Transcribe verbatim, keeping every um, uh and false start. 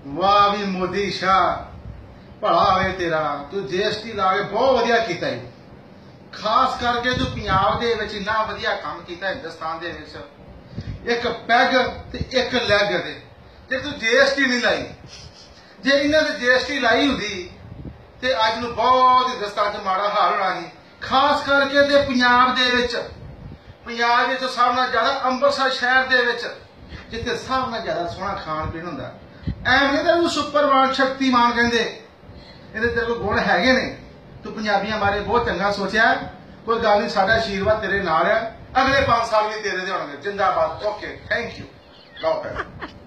वाह भी मोदी शाह भला होवे तेरा, तू जीएसटी ला के बहुत वधिया कीता है। खास करके तू पंजाब दे विच इन्ना वधिया काम कीता हिंदुस्तान दे विच, एक पैग ते एक लैग दे। जे तू जीएसटी नहीं लाई, जे इन्हां ने जीएसटी लाई हुंदी ते अज नूं बहुत हिंदुस्तान च माड़ा हाल होना सी। खास करके ते पंजाब दे विच, पंजाब विच सब नाल ज्यादा अंमृतसर शहर दे विच जिथे सब नाल ज्यादा सोहना खाण पीण हुंदा। ਐਵੇਂ नहीं तेन सुपरमान शक्तिमान कहते, ये तेरे को गुण है ने। तू पंजाबियों बारे बहुत चंगा सोचा। कोई गल नहीं, साडा आशीर्वाद तेरे नाल है। अगले पांच साल भी तेरे दे होणगे। जिंदाबाद। Okay, thank you.